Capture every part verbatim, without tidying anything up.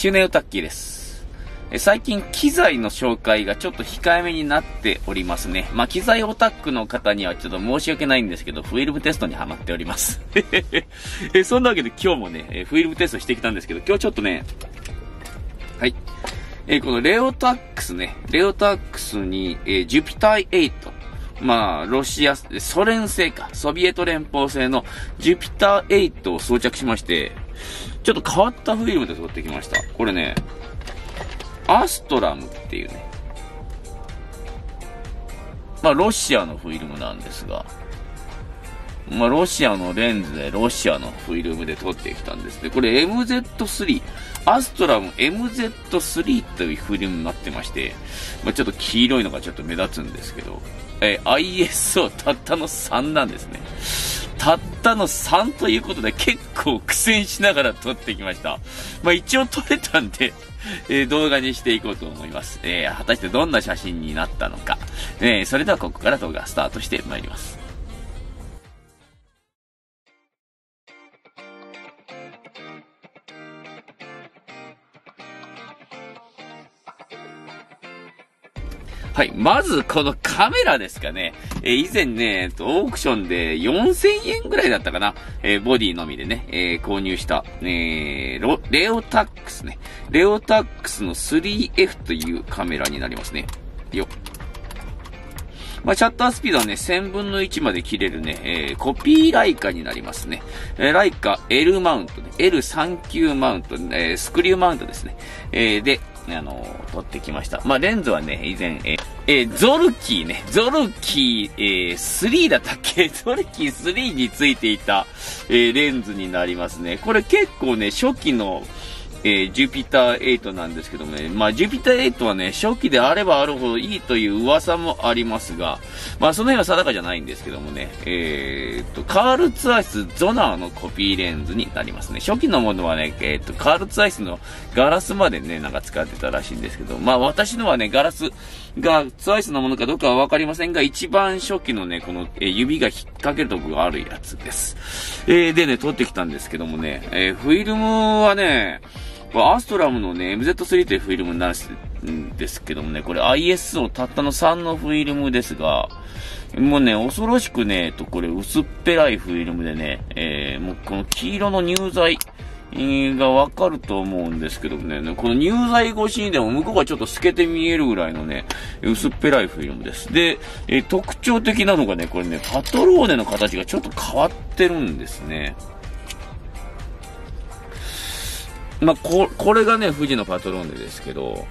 中年オタッキーです。え最近機材の紹介がちょっと控えめになっておりますね。まあ、機材オタックの方にはちょっと申し訳ないんですけど、フィルムテストにハマっております。えそんなわけで今日もね、フィルムテストしてきたんですけど、今日ちょっとね、はい。えこのレオタックスね、レオタックスに、えー、ジュピターエイト。まあ、ロシア、ソ連製か、ソビエト連邦製のジュピターエイトを装着しまして、ちょっと変わったフィルムで撮ってきました。これね、アストラムっていうね、まあ、ロシアのフィルムなんですが、まあ、ロシアのレンズでロシアのフィルムで撮ってきたんですね。これ エムゼットスリー、アストラム エムゼットスリー というフィルムになってまして、まあ、ちょっと黄色いのがちょっと目立つんですけど、えー、アイエスオー たったのさんなんですね。たったのさんということで結構苦戦しながら撮ってきました。まあ、一応撮れたんで、えー、動画にしていこうと思います。えー、果たしてどんな写真になったのか。えー、それではここから動画スタートしてまいります。はい。まず、このカメラですかね。えー、以前ね、えっと、オークションでよんせんえんぐらいだったかな。えー、ボディのみでね、えー、購入した、えー、ロ、レオタックスね。レオタックスの スリーエフ というカメラになりますね。よっ。まあ、シャッタースピードはね、せんぶんのいちまで切れるね、えー、コピーライカになりますね。えー、ライカ L マウントね、エルさんじゅうきゅう マウント、えー、スクリューマウントですね。えー、で、あのー、撮ってきました。まあ、レンズはね、以前、えーえー、ゾルキーね、ゾルキー、えー、スリーだったっけゾルキースリーについていた、えー、レンズになりますね。これ結構ね、初期の、えー、ジュピターエイトなんですけどもね。まあ、ジュピターエイトはね、初期であればあるほどいいという噂もありますが、まあ、その辺は定かじゃないんですけどもね。えー、っと、カールツアイスゾナーのコピーレンズになりますね。初期のものはね、えー、っと、カールツアイスのガラスまでね、なんか使ってたらしいんですけど、まあ、私のはね、ガラスがツアイスのものかどうかはわかりませんが、一番初期のね、この、えー、指が引っ掛けるところがあるやつです。えー、でね、撮ってきたんですけどもね、えー、フィルムはね、アストラムのね、エムゼットスリー というフィルムになるんですけどもね、これ アイエスオー たったのさんのフィルムですが、もうね、恐ろしくね、と、これ薄っぺらいフィルムでね、えー、もうこの黄色の乳剤がわかると思うんですけどもね、この乳剤越しにでも向こうがちょっと透けて見えるぐらいのね、薄っぺらいフィルムです。で、えー、特徴的なのがね、これね、パトローネの形がちょっと変わってるんですね。まあ、こ、これがね、富士のパトローネですけど、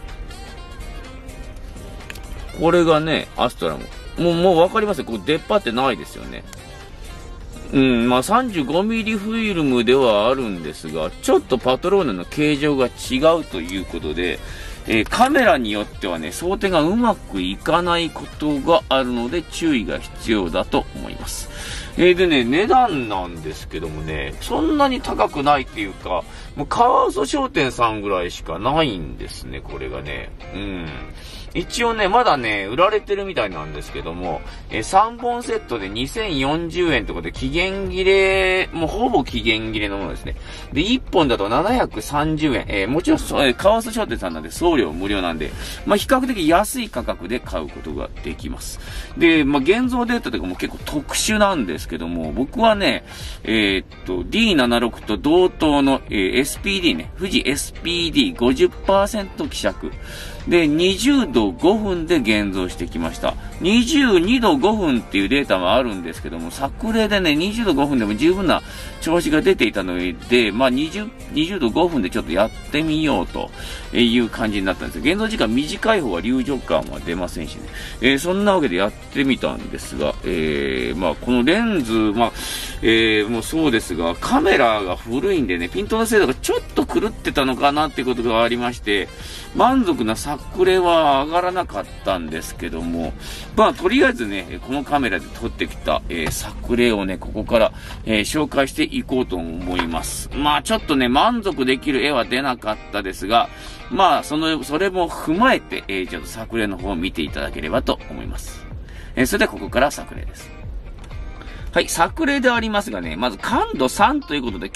これがね、アストラム。もう、もうわかりますよ。こう出っ張ってないですよね。うん、まあ、さんじゅうごミリフィルムではあるんですが、ちょっとパトローネの形状が違うということで、えー、カメラによってはね、装填がうまくいかないことがあるので、注意が必要だと思います。えー、でね、値段なんですけどもね、そんなに高くないっていうか、もうカワウソ商店さんぐらいしかないんですね、これがね。うん。一応ね、まだね、売られてるみたいなんですけども、えー、さんぼんセットでにせんよんじゅうえんとかで期限切れ、もうほぼ期限切れのものですね。で、いっぽんだとななひゃくさんじゅうえん。えー、もちろん、えー、カワウソ商店さんなんで送料無料なんで、まあ、比較的安い価格で買うことができます。で、まあ、現像データとかも結構特殊なんですけども、僕はね、えー、っと、ディーななじゅうろく と同等の、えー、エスピーディー ね、富士 エスピーディーごじゅっパーセント 希釈。で、にじゅうどごふんで現像してきました。にじゅうにどごふんっていうデータもあるんですけども、作例でね、にじゅうどごふんでも十分な調子が出ていたので、まあ20、にじゅうどごふんでちょっとやってみようという感じになったんです。現像時間短い方は流浄感は出ませんしね。えー、そんなわけでやってみたんですが、えー、まあこのレンズ、まあ、えー、もうそうですが、カメラが古いんでね、ピントの精度がちょっと狂ってたのかなっていうことがありまして、満足な作例は上がらなかったんですけども、まあ、とりあえずね、このカメラで撮ってきた、えー、作例をね、ここから、えー、紹介していこうと思います。まあ、ちょっとね、満足できる絵は出なかったですが、まあ、その、それも踏まえて、えー、ちょっと作例の方を見ていただければと思います。えー、それではここから作例です。はい、作例でありますがね、まず感度さんということで結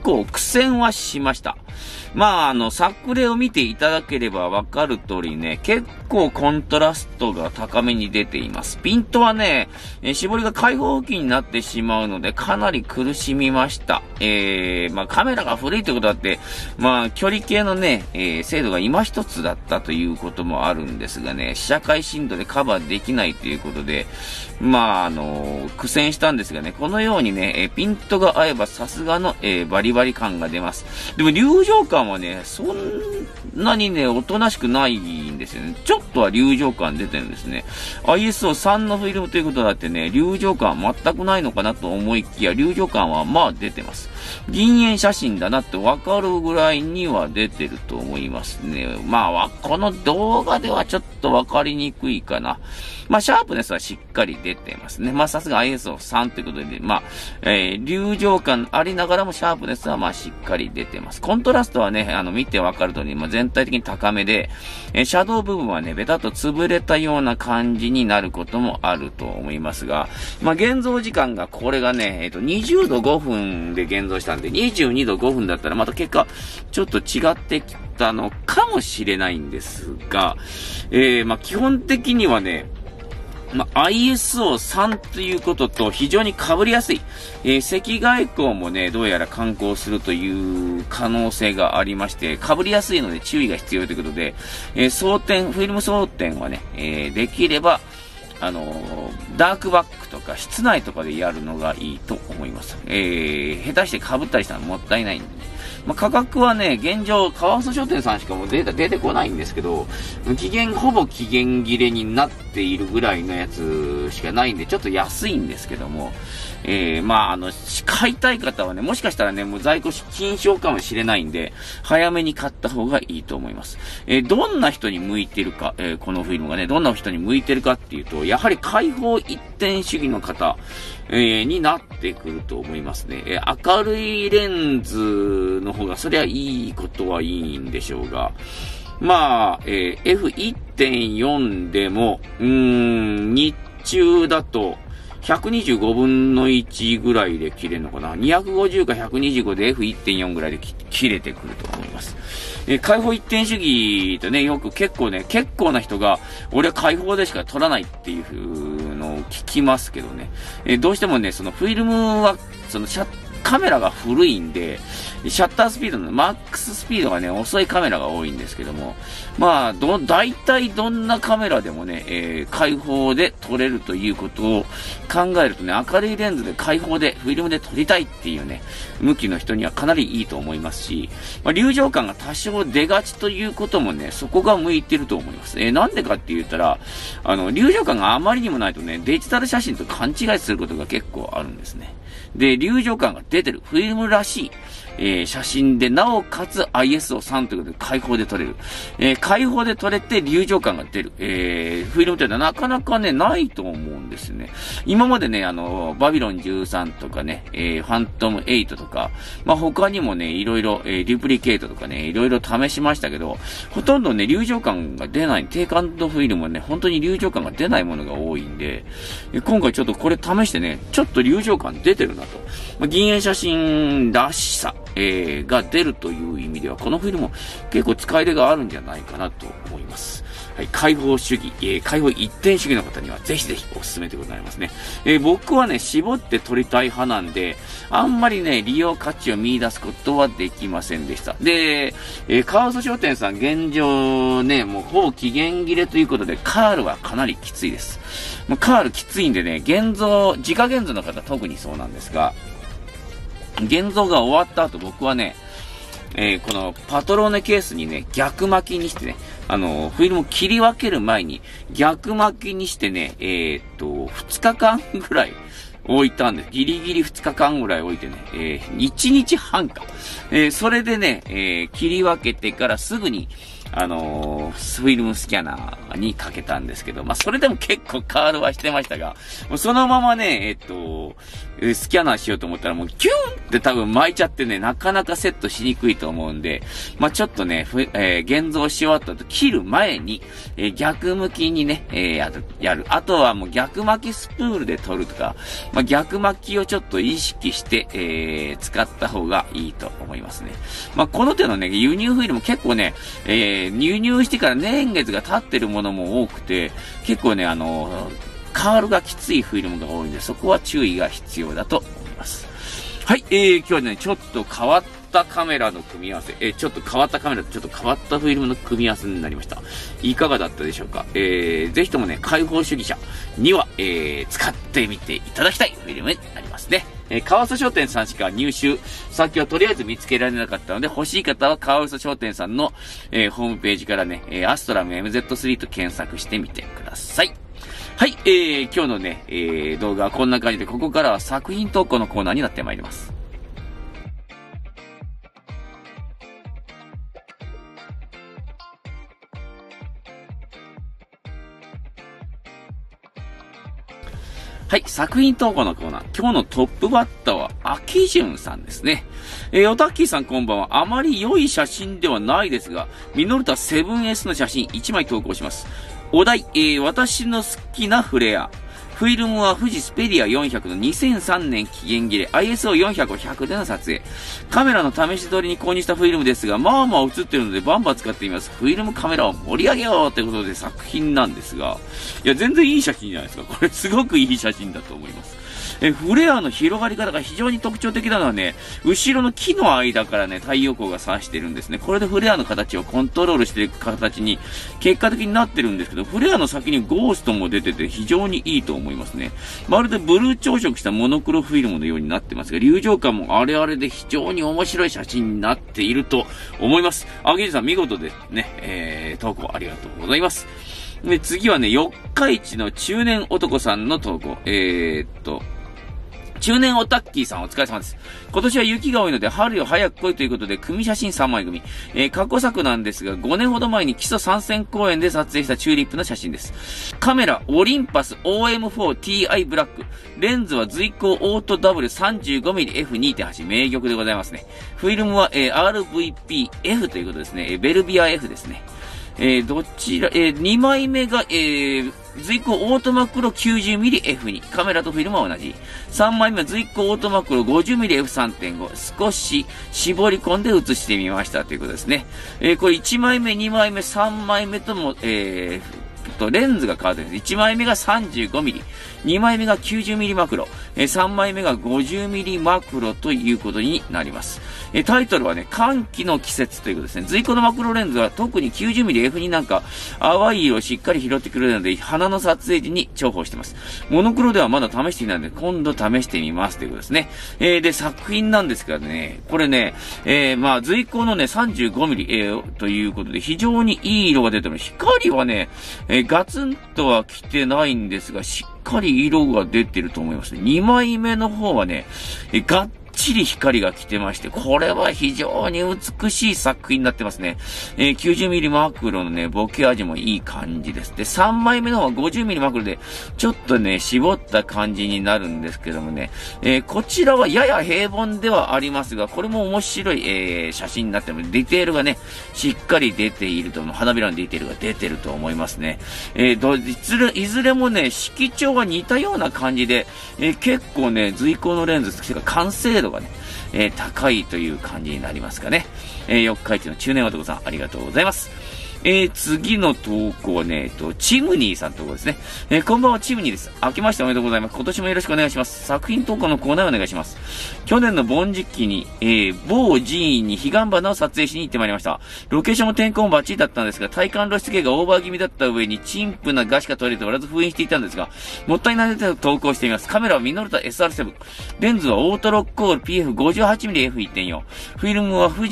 構苦戦はしました。まあ、あの、作例を見ていただければわかる通りね、結構コントラストが高めに出ています。ピントはね、えー、絞りが開放付近になってしまうので、かなり苦しみました。えー、まあカメラが古いってことだって、まあ距離計のね、えー、精度が今一つだったということもあるんですがね、試写会深度でカバーできないということで、まああのー、苦戦したんですがね、このようにね、えー、ピントが合えばさすがの、えー、バリバリ感が出ます。でも、流浄感はね、そんなにね、おとなしくないんですよね。ちょっとは流浄感出てるんですね。アイエスオースリー のフィルムということだってね、流浄感は全くないのかなと思いきや、流浄感はまあ出てます。銀塩写真だなってわかるぐらいには出てると思いますね。まあ、この動画ではちょっとわかりにくいかな。まあ、シャープネスはしっかり出てますね。まあ、さすが アイエスオースリー ということで、まあ、えー、流浄感ありながらもシャープネスはまあ、しっかり出てます。コントラストはね、あの、見てわかる通り、まあ、全体的に高めで、えー、シャドウ部分はね、ベタっと潰れたような感じになることもあると思いますが、まあ、現像時間がこれがね、えっと、にじゅうどごふんで現像したんで、にじゅうにどごふんだったらまた結果、ちょっと違ってきたのかもしれないんですが、えー、まあ、基本的にはね、まあ、アイエスオースリー ということと非常に被りやすい。えー、赤外光もね、どうやら観光するという可能性がありまして、被りやすいので注意が必要ということで、えー、装填、フィルム装填はね、えー、できれば、あのー、ダークバックとか室内とかでやるのがいいと思います。えー、下手して被ったりしたらもったいないんで、ね。まあ、価格はね、現状、カワウソ商店さんしかもデータ出てこないんですけど、期限、ほぼ期限切れになっているぐらいのやつしかないんで、ちょっと安いんですけども、えー、まあ、あの、買いたい方はね、もしかしたらね、もう在庫禁止かもしれないんで、早めに買った方がいいと思います。えー、どんな人に向いてるか、えー、このフィルムがね、どんな人に向いてるかっていうと、やはり開放一点主義の方、えー、になってくると思いますね。えー、明るいレンズの方が、そりゃいいことはいいんでしょうが、まあ、えー、エフいってんよん でも、うーん、日中だと、ひゃくにじゅうごぶんのいちぐらいで切れるのかな ?にひゃくごじゅうかひゃくにじゅうごで エフいってんよん ぐらいで切れてくると思います。えー、開放一点主義とね、よく結構ね、結構な人が、俺は開放でしか撮らないっていうのを聞きますけどね。えー、どうしてもね、そのフィルムは、そのシャッカメラが古いんで、シャッタースピードのマックススピードがね、遅いカメラが多いんですけども、まあ、ど、大体どんなカメラでもね、えー、開放で撮れるということを考えるとね、明るいレンズで開放で、フィルムで撮りたいっていうね、向きの人にはかなりいいと思いますし、まあ、流浄感が多少出がちということもね、そこが向いてると思います。えー、なんでかって言ったら、あの、流浄感があまりにもないとね、デジタル写真と勘違いすることが結構あるんですね。で、流浄感が出てる、フィルムらしい、えー、写真で、なおかつ アイエスオースリー ということで開放で撮れる。えー、開放で撮れて流浄感が出る。えー、フィルムってのはなかなかね、ないと思うんですね。今までね、あの、バビロンじゅうさんとかね、えー、ファントムエイトとか、まあ、他にもね、いろいろ、えー、デュプリケートとかね、いろいろ試しましたけど、ほとんどね、流浄感が出ない、低感度フィルムはね、本当に流浄感が出ないものが多いんで、えー、今回ちょっとこれ試してね、ちょっと流浄感出てるなと。まあ、銀塩写真らしさ、えー、が出るという意味では、このフィルム結構使い出があるんじゃないかなと思います。はい、開放主義、えー、開放一点主義の方にはぜひぜひおすすめでございますね。えー、僕はね、絞って撮りたい派なんで、あんまりね、利用価値を見出すことはできませんでした。で、えー、カワウソ商店さん現状ね、もうほぼ期限切れということで、カールはかなりきついです。もうカールきついんでね、現像、自家現像の方特にそうなんですが、現像が終わった後僕はね、えー、このパトローネケースにね、逆巻きにしてね、あの、フィルムを切り分ける前に逆巻きにしてね、えー、っと、ふつかかんぐらい置いたんです。ギリギリふつかかんぐらい置いてね、えー、いちにちはんか。えー、それでね、えー、切り分けてからすぐに、 あのー、フィルムスキャナーにかけたんですけど、まあ、それでも結構カールはしてましたが、もうそのままね、えっと、スキャナーしようと思ったらもうキュンって多分巻いちゃってね、なかなかセットしにくいと思うんで、まあ、ちょっとね、えー、現像し終わった後、切る前に、えー、逆向きにね、えー、やる、やる。あとはもう逆巻きスプールで撮るとか、まあ、逆巻きをちょっと意識して、えー、使った方がいいと思いますね。まあ、この手のね、輸入フィルム結構ね、えー、輸入してから年月が経ってるものも多くて、結構ね、あのー、カールがきついフィルムが多いんで、そこは注意が必要だと思います。はい、えー、今日はね、ちょっと変わったカメラの組み合わせ、えー、ちょっと変わったカメラとちょっと変わったフィルムの組み合わせになりました。いかがだったでしょうか。えー、ぜひともね、開放主義者には、えー、使ってみていただきたいフィルムになりますね。えー、カワウソ商店さんしか入手先はとりあえず見つけられなかったので、欲しい方はカワウソ商店さんの、えー、ホームページからね、えー、アストラム エムゼットスリー と検索してみてください。はい、えー、今日のね、えー、動画はこんな感じで、ここからは作品投稿のコーナーになってまいります。はい、作品投稿のコーナー。今日のトップバッターは、アキジュンさんですね。えー、オタッキーさんこんばんは。あまり良い写真ではないですが、ミノルタ セブンエス の写真いちまい投稿します。お題、えー、私の好きなフレア。フィルムは富士スペリアよんひゃくのにせんさんねん期限切れ アイエスオーよんひゃく ひゃくでの撮影。カメラの試し撮りに購入したフィルムですが、まあまあ映ってるのでバンバン使ってみます。フィルムカメラを盛り上げようということで作品なんですが、いや全然いい写真じゃないですか。これすごくいい写真だと思います。え、フレアの広がり方が非常に特徴的なのはね、後ろの木の間からね、太陽光が差してるんですね。これでフレアの形をコントロールしていく形に、結果的になってるんですけど、フレアの先にゴーストも出てて非常にいいと思いますね。まるでブルー朝食したモノクロフィルムのようになってますが、流浄感もあれあれで非常に面白い写真になっていると思います。あげじさん見事でね、えー、投稿ありがとうございます。で、次はね、四日市の中年男さんの投稿。えーっと、中年オタッキーさんお疲れ様です。今年は雪が多いので春よ早く来いということで組写真さんまい組。えー、過去作なんですがごねんほど前に基礎参戦公演で撮影したチューリップの写真です。カメラオリンパス オーエムフォーティーアイ ブラック。レンズは随光オート ダブリューさんじゅうごミリエフにてんはち 名玉でございますね。フィルムは、えー、アールブイピーエフ ということですね。えー、ベルビア F ですね。えー、どちら、えー、にまいめが、えー、随光オートマクロ きゅうじゅうミリエフに。カメラとフィルムは同じ。さんまいめは随光オートマクロ ごじゅうミリエフさんてんご。少し絞り込んで写してみましたということですね。えー、これいちまいめ、にまいめ、さんまいめとも、えー、と、レンズが変わってるんです。いちまいめが さんじゅうごミリ。にまいめが きゅうじゅうミリ マクロ。えー、さんまいめが ごじゅうミリ マクロということになります。えー、タイトルはね、歓喜の季節ということですね。随光のマクロレンズは特に きゅうじゅうミリエフになんか淡い色をしっかり拾ってくれるので、花の撮影時に重宝しています。モノクロではまだ試していないので、今度試してみますということですね。えー、で、作品なんですがね、これね、えー、まあ、随光のね、さんじゅうごミリ、えー、ということで、非常にいい色が出てる。光はね、えー、ガツンとは来てないんですが、しっかり色が出てると思いますね。にまいめの方はね、えー、ガッちり光が来てまして、これは非常に美しい作品になってますね。えー、きゅうじゅうミリ マクロのね、ボケ味もいい感じです。で、さんまいめの方は ごじゅうミリ マクロで、ちょっとね、絞った感じになるんですけどもね、えー、こちらはやや平凡ではありますが、これも面白い、えー、写真になってます。ディテールがね、しっかり出ていると、花びらのディテールが出てると思いますね。えー、ど、いずれ、いずれもね、色調が似たような感じで、えー、結構ね、随光のレンズ、完成度がね、えー、高いという感じになりますかね。えー、四日市の中年男さん、ありがとうございます。えー、次の投稿はね、えっと、チムニーさんの投稿ですね。えー、こんばんは、チムニーです。明けましておめでとうございます。今年もよろしくお願いします。作品投稿のコーナーをお願いします。去年の盆時期に、えー、某寺院に彼岸花を撮影しに行ってまいりました。ロケーションも天候もバッチリだったんですが、体感露出系がオーバー気味だった上に、陳腐な画しか撮れておらず封印していたんですが、もったいないので投稿しています。カメラはミノルタ エスアールセブン。レンズはオートロックオール ピーエフごじゅうはちミリエフいってんよん。フィルムは富士業務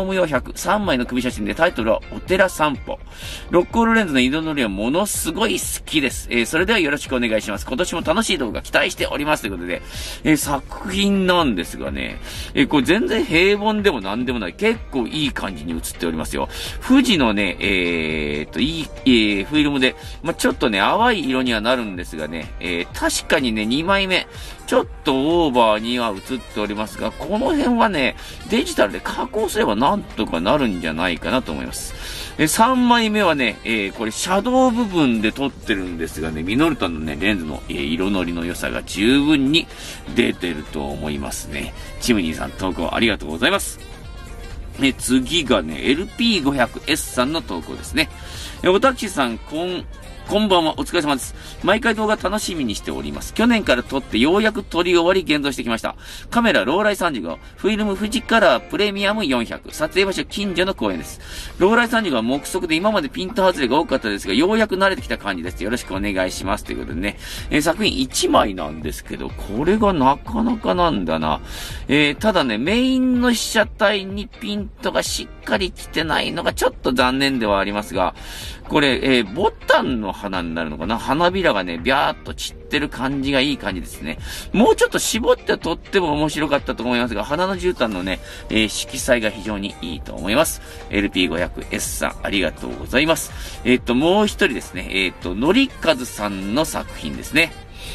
ム用ひゃく、さんまいの首写真でタイトルはお寺散歩。ロックオールレンズの色のりはものすごい好きです。えー、それではよろしくお願いします。今年も楽しい動画期待しておりますということで、えー、作品なんですがね、えー、これ全然平凡でもなんでもない。結構いい感じに映っておりますよ。富士のね、えー、っと、いい、えー、フィルムで、まあ、ちょっとね、淡い色にはなるんですがね、えー、確かにね、にまいめ、ちょっとオーバーには映っておりますが、この辺はね、デジタルで加工すればなんとかなるんじゃないかなと思います。えさんまいめはね、えー、これシャドウ部分で撮ってるんですがね、ミノルタのね、レンズの、えー、色のりの良さが十分に出てると思いますね。チムニーさん投稿ありがとうございます。え次がね、エルピーごひゃくエス さんの投稿ですね。えおたきさん、こん、こんばんは、お疲れ様です。毎回動画楽しみにしております。去年から撮ってようやく撮り終わり現像してきました。カメラ、ローライさんじゅうご、フィルム、富士カラー、プレミアムよんひゃく、撮影場所、近所の公園です。ローライさんじゅうごは目測で今までピント外れが多かったですが、ようやく慣れてきた感じです。よろしくお願いします。ということでね、えー、作品いちまいなんですけど、これがなかなかなんだな。えー、ただね、メインの被写体にピントがしっかり来てないのがちょっと残念ではありますが、これ、えー、ボタンの花になるのかな？花びらがね、ビャーっと散ってる感じがいい感じですね。もうちょっと絞って撮っても面白かったと思いますが、花の絨毯のね、えー、色彩が非常にいいと思います。エルピーごひゃくエス さん、ありがとうございます。えっと、もう一人ですね、えっと、のりかずさんの作品ですね。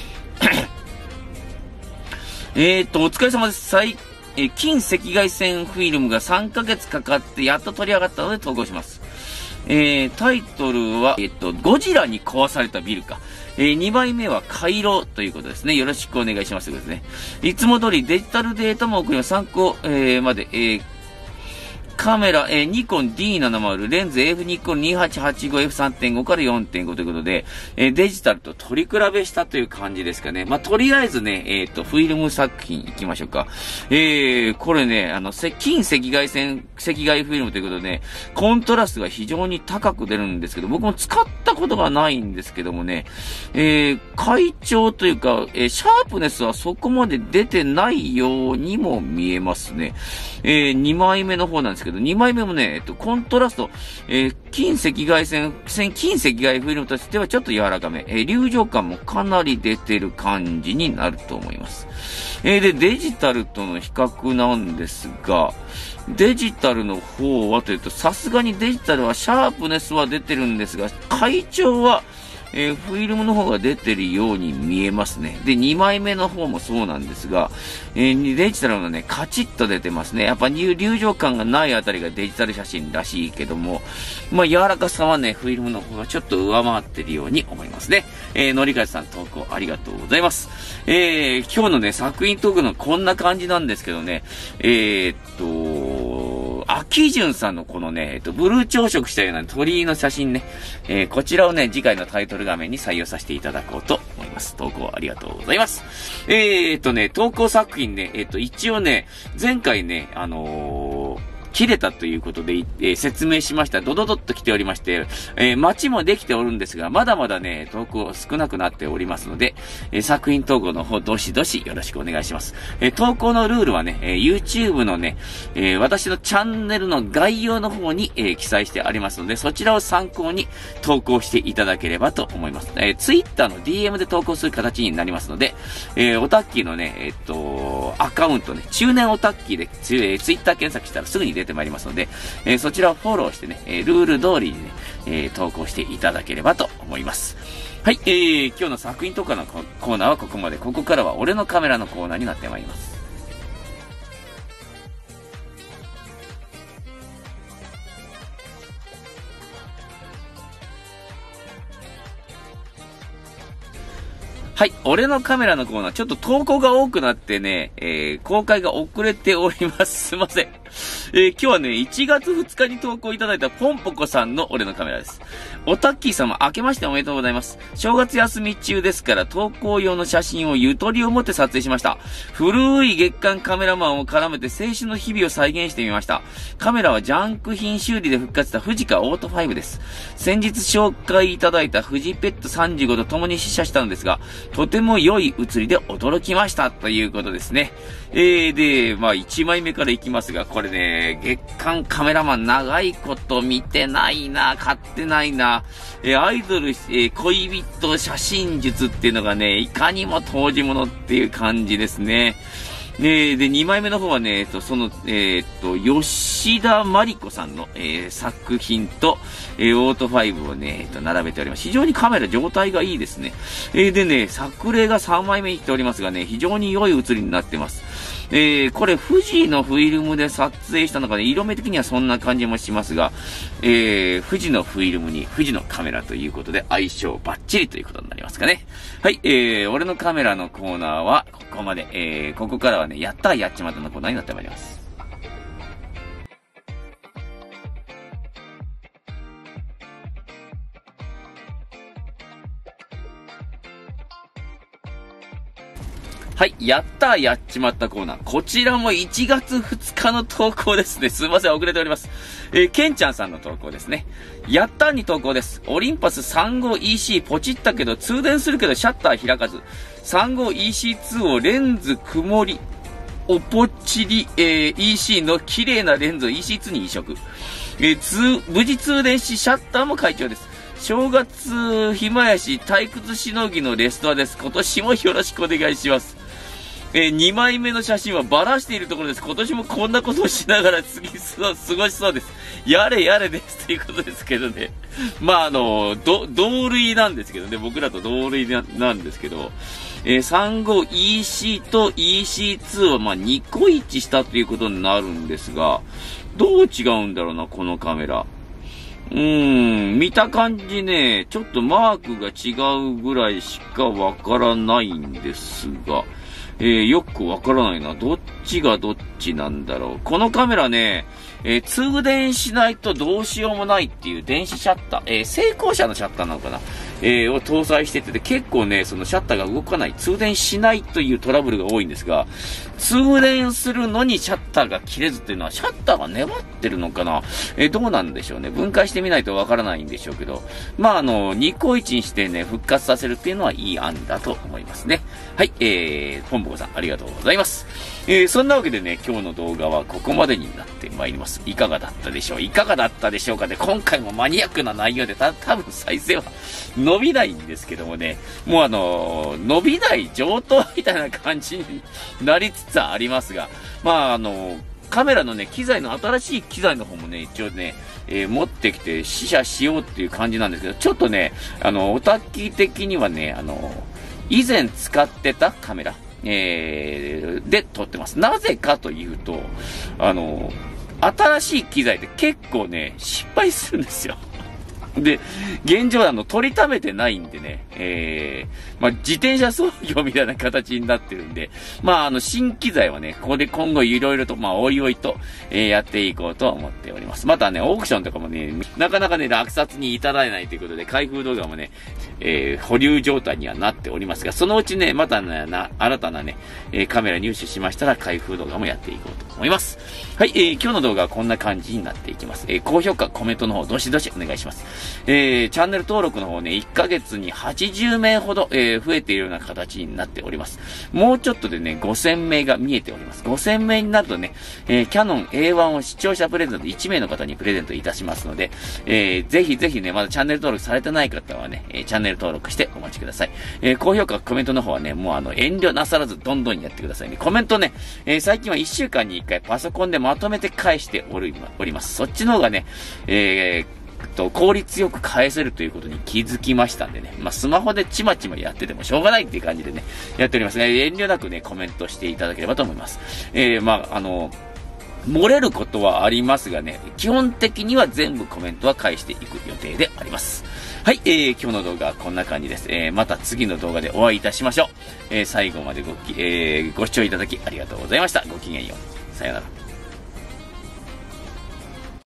えっと、お疲れ様です。最、えー、近赤外線フィルムがさんかげつかかってやっと撮り上がったので投稿します。えー、タイトルは、えっと、ゴジラに壊されたビルか。えー、にまいめは回廊ということですね。よろしくお願いしますということですね。いつも通りデジタルデータも送ります。参考、えー、まで、えー、カメラ、えー、ニコン ディーななじゅう、レンズ エフ ニコン にはちはちごエフさんてんご から よんてんご ということで、えー、デジタルと取り比べしたという感じですかね。まあ、とりあえずね、えっと、フィルム作品行きましょうか。えー、これね、あの、近赤外線、赤外フィルムということでね、コントラストが非常に高く出るんですけど、僕も使ったことがないんですけどもね、えー、快調というか、えー、シャープネスはそこまで出てないようにも見えますね。えー、にまいめの方なんですけど、にまいめもね、えっと、コントラスト、えー、近赤外線、近赤外フィルムとしてはちょっと柔らかめ、えー、流浄感もかなり出てる感じになると思います。えー、で、デジタルとの比較なんですが、デジタルの方はというと、さすがにデジタルはシャープネスは出てるんですが、快調は、えー、フィルムの方が出てるように見えますね。で、にまいめの方もそうなんですが、えー、デジタルのね、カチッと出てますね。やっぱ流浄感がないあたりがデジタル写真らしいけども、まあ、柔らかさはね、フィルムの方がちょっと上回ってるように思いますね。えー、のりかずさん投稿ありがとうございます。えー、今日のね、作品トークのこんな感じなんですけどね、えー、っと、秋潤さんのこのね、えっと、ブルー朝食したような鳥居の写真ね、えー、こちらをね、次回のタイトル画面に採用させていただこうと思います。投稿ありがとうございます。えー、っとね、投稿作品ね、えー、っと、一応ね、前回ね、あのー、切れたということで、えー、説明しました。ドドドッと来ておりまして、えー、待ちもできておるんですが、まだまだね、投稿少なくなっておりますので、えー、作品投稿の方、どしどしよろしくお願いします。えー、投稿のルールはね、えー、YouTube のね、えー、私のチャンネルの概要の方に、えー、記載してありますので、そちらを参考に投稿していただければと思います。えー、Twitter の ディーエム で投稿する形になりますので、えー、オタッキーのね、えー、っと、アカウントね、中年オタッキーで、えー、Twitter 検索したらすぐに出てまいりますので、えー、そちらをフォローしてね、えー、ルール通りにね、えー、投稿していただければと思います。はい、えー、今日の作品とかのコーナーはここまで。ここからは俺のカメラのコーナーになってまいります。はい。俺のカメラのコーナー、ちょっと投稿が多くなってね、えー、公開が遅れております。すいません。えー、今日はね、いちがつふつかに投稿いただいたポンポコさんの俺のカメラです。おたっきー様、明けましておめでとうございます。正月休み中ですから投稿用の写真をゆとりを持って撮影しました。古い月間カメラマンを絡めて青春の日々を再現してみました。カメラはジャンク品修理で復活した富士カオートファイブです。先日紹介いただいた富士ペットさんじゅうごと共に試写したのですが、とても良い写りで驚きましたということですね。えー、で、まあいちまいめからいきますが、これね、 えー、月刊カメラマン長いこと見てないな、買ってないな。えー、アイドル、えー、恋人写真術っていうのがね、いかにも当時物っていう感じですね。で、で、にまいめの方はね、えっと、その、えー、っと、吉田真理子さんの、えー、作品と、えー、オートファイブをね、えっと、並べております。非常にカメラ状態がいいですね。えー、でね、作例がさんまいめに来ておりますがね、非常に良い写りになってます。えー、これ、富士のフィルムで撮影したのかね、色目的にはそんな感じもしますが、えー、富士のフィルムに富士のカメラということで相性バッチリということになりますかね。はい、えー、俺のカメラのコーナーはここまで。えー、ここからはね、やったーやっちまったのコーナーになってまいります。はい。やったーやっちまったコーナー。こちらもいちがつふつかの投稿ですね。すいません、遅れております。えー、ケンちゃんさんの投稿ですね。やったーに投稿です。オリンパス さんじゅうごイーシー ポチったけど、通電するけどシャッター開かず。さんじゅうごイーシーツー をレンズ曇り、おぽちり、えー、イーシー の綺麗なレンズを イーシーツー に移植。えー、通、無事通電し、シャッターも快調です。正月、暇やし、退屈しのぎのレストアです。今年もよろしくお願いします。えー、にまいめの写真はバラしているところです。今年もこんなことをしながら過ぎそう、過ごしそうです。やれやれですということですけどね。まあ、あの、ど、同類なんですけどね。僕らと同類な、なんですけど、えー、さんじゅうごイーシー と イーシーツー はまあにこ一致したということになるんですが、どう違うんだろうな、このカメラ。うーん、見た感じね、ちょっとマークが違うぐらいしかわからないんですが、えー、よくわからないな。どっちがどっちなんだろう。このカメラね、えー、通電しないとどうしようもないっていう電子シャッター、えー、成功者のシャッターなのかな、えー、を搭載してて、結構ね、そのシャッターが動かない、通電しないというトラブルが多いんですが、通電するのにシャッターが切れずっていうのは、シャッターが粘ってるのかな、えー、どうなんでしょうね。分解してみないとわからないんでしょうけど、まあ、あの、にこ一にしてね、復活させるっていうのはいい案だと思いますね。はい、えー、ポンボコさん、ありがとうございます。えー、そんなわけでね、今日の動画はここまでになってまいります。いかがだったでしょういかがだったでしょうかで、今回もマニアックな内容で、た、多分再生は伸びないんですけどもね、もうあのー、伸びない上等みたいな感じになりつつありますが、まああのー、カメラのね、機材の新しい機材の方もね、一応ね、えー、持ってきて試写しようっていう感じなんですけど、ちょっとね、あの、オタキ的にはね、あの、以前使ってたカメラ、えー、で撮ってます。なぜかというと、あの、新しい機材って結構ね、失敗するんですよ。で、現状あの、取りためてないんでね、えー、まあ、自転車操業みたいな形になってるんで、まあ、あの、新機材はね、ここで今後いろいろと、まあ、おいおいと、えー、やっていこうと思っております。またね、オークションとかもね、なかなかね、落札に至らないということで、開封動画もね、えー、保留状態にはなっておりますが、そのうちね、またね、な、新たなね、えー、カメラ入手しましたら、開封動画もやっていこうと思います。はい、えー、今日の動画はこんな感じになっていきます。えー、高評価、コメントの方、どしどしお願いします。えー、チャンネル登録の方ね、いっかげつにはちじゅうめいほど、えー、増えているような形になっております。もうちょっとでね、ごせんめいが見えております。ごせんめいになるとね、えー、キャノン エーワン を視聴者プレゼントいちめいの方にプレゼントいたしますので、えー、ぜひぜひね、まだチャンネル登録されてない方はね、えー、チャンネル登録してお待ちください。えー、高評価、コメントの方はね、もうあの、遠慮なさらずどんどんやってくださいね。コメントね、えー、最近はいっしゅうかんにいっかいパソコンでまとめて返しております。そっちの方がね、えー、と効率よく返せるということに気づきましたんでね。まあ、スマホでちまちまやっててもしょうがないっていう感じでね、やっておりますね。遠慮なくね、コメントしていただければと思います。えー、まあ、あの、漏れることはありますがね、基本的には全部コメントは返していく予定であります。はい、えー、今日の動画はこんな感じです。えー、また次の動画でお会いいたしましょう。えー、最後までごき、えー、ご視聴いただきありがとうございました。ごきげんよう。さよなら。